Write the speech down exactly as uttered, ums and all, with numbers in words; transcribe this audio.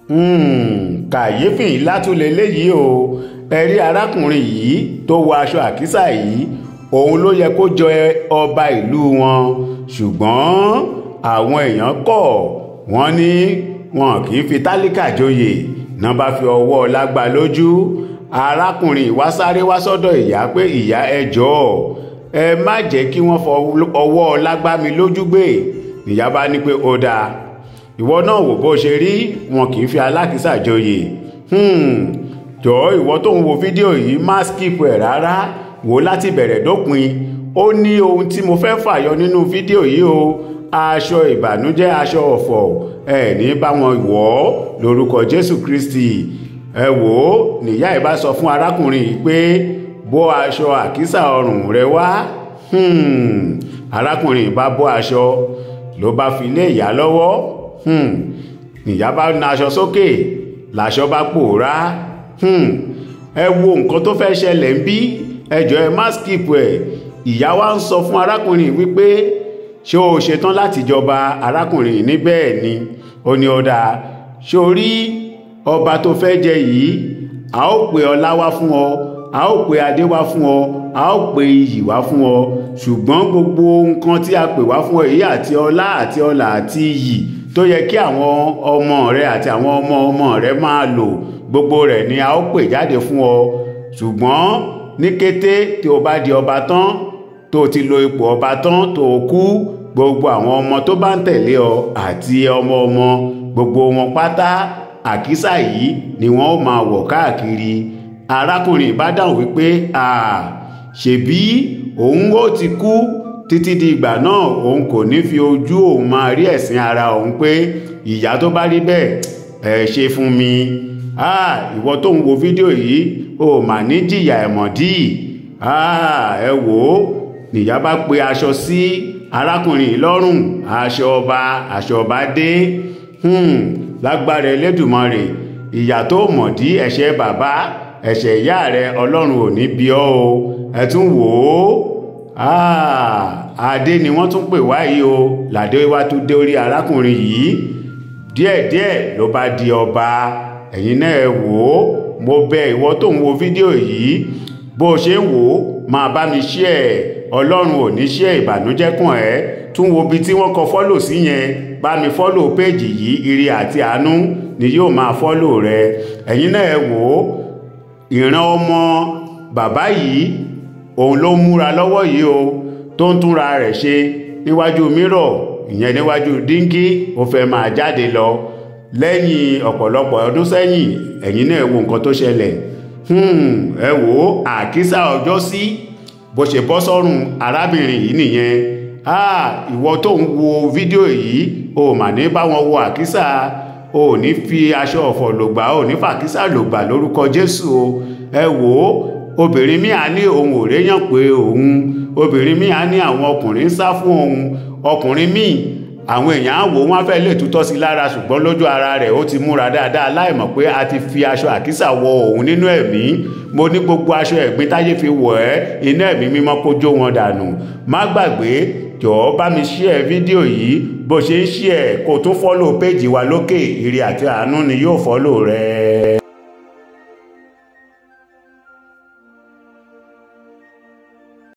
kàyéfì ńlá tún leléyìí o. ẹ rí arákùnrin yìí tó wọ aṣọ àkísà yìí, òun ló yẹ kó jọ ọba ìlú wọn, ṣùgbọ́n àwọn èèyàn kọ̀ wọ́n ní wọn kì í fi tálíkà joyè, náà bá fi ọwọ́ ọlá gbá lójú. arákùnrin wá sáré wá sọ́dọ̀ ìyá pé ìyá ẹ jọ̀ọ́ ẹ má jẹ́ kí wọ́n fọ ọwọ́ ọlá gbá mi lójú gbé. ìyá bá ní pé ó dáa, ìwọ náà wò bó ṣe rí, wọn kì í fi alákìísà joyè. jọ̀ọ́ ìwọ tó ń wo fídíò yìí má skip ẹ̀ rárá, wò láti bẹ̀rẹ̀ dópin. ó ní ohun tí mo fẹ́ fàyọ nínú fídíò yìí o. aṣọ ìbànújẹ́, aṣọ ọ̀fọ̀, ẹ ní bá wọn wọ̀ ọ́ lórúkọ Jésù Kristi. ẹ wò ó, níyà ìbá sọ fún arákùnrin yìí pé bó aṣọ àkísà ọrùn rẹ wá. arákùnrin bá bó aṣọ ló bá fi lé ìyá lọ́wọ́. níyà bá na aṣọ sókè, làṣọ bá pòórá. ẹ wo nǹkan tó fẹ́ ṣẹlẹ̀ ń bí, ẹ jọ̀ọ́ ẹ má skip ẹ̀. ìyá wa ń sọ fún arákùnrin wípé ṣé o ṣetán láti jọba? arákùnrin ní bẹ́ẹ̀ ni. ó ní ó dáa, ṣó rí ọba tó fẹ́ jẹ yìí, a ó pe ọlá wá fún ọ, a ó pe adé wá fún ọ, a ó pe iyì wá fún ọ, ṣùgbọ́n gbogbo nǹkan tí a pè wá fún ọ yìí, àti ọlá àti ọlà àti iyì tó yẹ kí àwọn ọmọ rẹ àti àwọn ọmọ ọmọ rẹ máa lò, gbogbo rẹ̀ ni a ó pè jáde fún ọ. ṣùgbọ́n ní kété tí o bá di ọba tán, tó ti lo ipò ọba tán, tó kú, gbogbo àwọn ọmọ tó bá ń tẹ̀lé ọ àti ọmọ ọmọ, gbogbo wọn pátá àkísà yìí ni wọ́n ó máa wọ̀ káàkiri. arákùnrin bá dáhùn wípé ṣebí òun ó ti kú, títí di ìgbà náà òun kò ní fi ojú òun máa rí ẹ̀sìn ara òun, pé ìyá tó bá rí bẹ́ẹ̀ ẹ ṣe fún mi. ìwọ tó ń wo fídíò yìí o mà ní jìyà ẹ̀mọ̀dí. ẹ wò ó, níyà bá pe aṣọ sí arákùnrin lọ́rùn, aṣọ ọba, aṣọ ọba dé. lágbára Elédùmarè, ìyà tó mọ̀dí, ẹ̀ṣẹ̀ bàbá, ẹ̀ṣẹ̀ ìyá rẹ, Ọlọ́run ò ní bí ọ́ o. ẹ tún wò ó, adé ni wọ́n tún pè wá yìí o. làdé wá tún dé orí arákùnrin yìí, díẹ̀díẹ̀ ló bá di ọba. ẹ̀yin náà ẹ wò ó, mo bẹ̀ ìwọ tó ń wo fídíò yìí, bó ṣe ń wò ó máa bá mi share. Ọlọ́run ò ní share ìbànújẹ́ kàn ẹ́. tún wo bí tí wọ́n kọ fọ́lò sí yẹn, bá mi fọ́lò péjì yìí, ire àti àánú ni yóò máa fọ́lò rẹ. ẹ̀yin náà ẹ wò ó, ìran ọmọ bàbá yìí òun ló múra lọ́wọ́ yìí o, tó ń túnra rẹ̀ ṣe níwájú mírọ̀, ìyẹn níwájú díngí, ó fẹ́ máa jáde lọ lẹ́yìn ọ̀pọ̀lọpọ̀ ọdún sẹ́yìn. ẹ̀yin náà ẹ wo nǹkan tó ṣẹlẹ̀. ẹ wò ó, àkísà ọjọ́ sí bó ṣe bọ́ sọ́rùn arábìnrin yìí nìyẹn. ìwọ tó ń wo fídíò yìí, o mà ní bá wọn wo àkísà, o ò ní fi aṣọ ọ̀fọ̀ lògbà, o ò ní fàkísà lògbà lórúkọ Jésù o. ẹ wò ó, obìnrin mi à ní òun ò réyàn pé òun, obìnrin mi à ní àwọn ọkùnrin ń sá fún òun, ọkùnrin míì àwọn èèyàn á wò wọ́n fẹ́ lè tútọ́ sí lára, ṣùgbọ́n lójú ara rẹ̀ ó ti múra dáadáa, láìmọ̀ pé a ti fi aṣọ àkísà wọ òun nínú ẹ̀mí. mo ní gbogbo aṣọ ẹ̀gbin táyé fi wọ̀ ẹ́, iná ẹ̀mí mímọ́ kó jó wọn dànù. má gbàgbé, jọ̀ọ́ bá mi share fídíò yìí, bó ṣe ń share kó tún follow péjì wa lókè. ire àti àánú ni yóò follow rẹ.